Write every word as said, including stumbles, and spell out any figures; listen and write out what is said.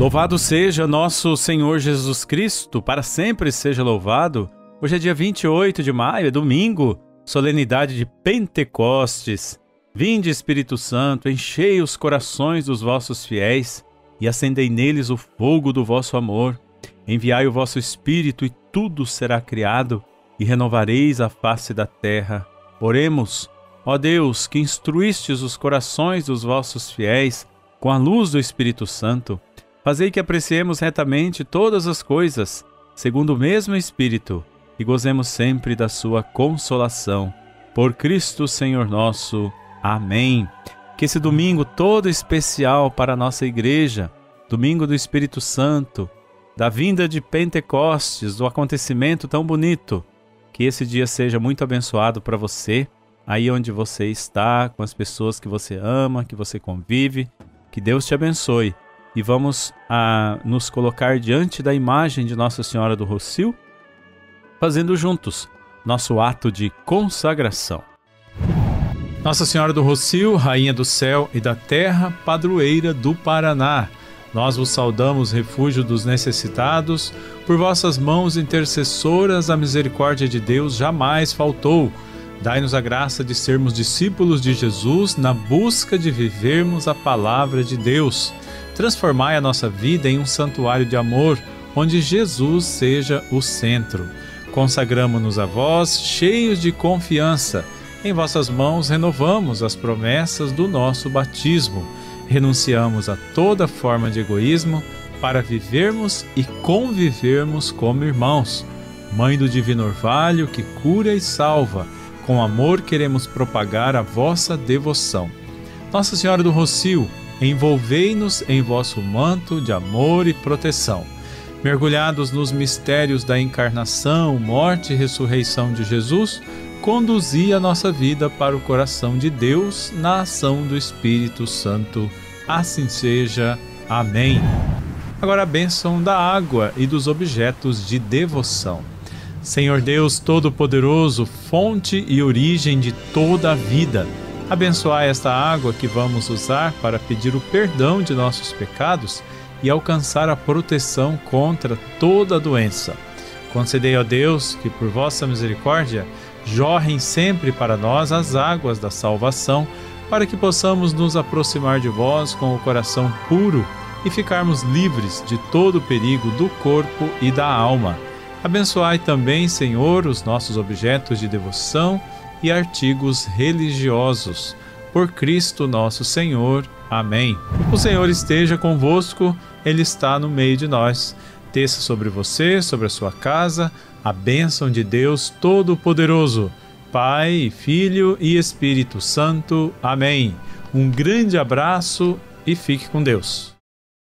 Louvado seja nosso Senhor Jesus Cristo, para sempre seja louvado. Hoje é dia vinte e oito de maio, é domingo, solenidade de Pentecostes. Vinde, Espírito Santo, enchei os corações dos vossos fiéis e acendei neles o fogo do vosso amor. Enviai o vosso Espírito e tudo será criado e renovareis a face da terra. Oremos, ó Deus, que instruístes os corações dos vossos fiéis com a luz do Espírito Santo. Fazei que apreciemos retamente todas as coisas, segundo o mesmo Espírito, e gozemos sempre da sua consolação. Por Cristo Senhor nosso. Amém. Que esse domingo todo especial para a nossa igreja, domingo do Espírito Santo, da vinda de Pentecostes, do acontecimento tão bonito, que esse dia seja muito abençoado para você, aí onde você está, com as pessoas que você ama, que você convive. Que Deus te abençoe. E vamos a, nos colocar diante da imagem de Nossa Senhora do Rossio, fazendo juntos nosso ato de consagração. Nossa Senhora do Rossio, Rainha do céu e da terra, padroeira do Paraná, nós vos saudamos, refúgio dos necessitados, por vossas mãos intercessoras a misericórdia de Deus jamais faltou. Dai-nos a graça de sermos discípulos de Jesus na busca de vivermos a palavra de Deus. Transformai a nossa vida em um santuário de amor, onde Jesus seja o centro. Consagramo-nos a vós, cheios de confiança. Em vossas mãos renovamos as promessas do nosso batismo. Renunciamos a toda forma de egoísmo para vivermos e convivermos como irmãos. Mãe do Divino Orvalho, que cura e salva, com amor queremos propagar a vossa devoção. Nossa Senhora do Rossio, envolvei-nos em vosso manto de amor e proteção. Mergulhados nos mistérios da encarnação, morte e ressurreição de Jesus, conduzi a nossa vida para o coração de Deus na ação do Espírito Santo. Assim seja. Amém. Agora a bênção da água e dos objetos de devoção. Senhor Deus Todo-Poderoso, fonte e origem de toda a vida, abençoai esta água que vamos usar para pedir o perdão de nossos pecados e alcançar a proteção contra toda doença. Concedei, ó Deus, que por vossa misericórdia jorrem sempre para nós as águas da salvação, para que possamos nos aproximar de vós com o coração puro e ficarmos livres de todo o perigo do corpo e da alma. Abençoai também, Senhor, os nossos objetos de devoção e artigos religiosos. Por Cristo nosso Senhor. Amém. O Senhor esteja convosco, Ele está no meio de nós. Desça sobre você, sobre a sua casa, a bênção de Deus Todo-Poderoso, Pai, Filho e Espírito Santo. Amém. Um grande abraço e fique com Deus.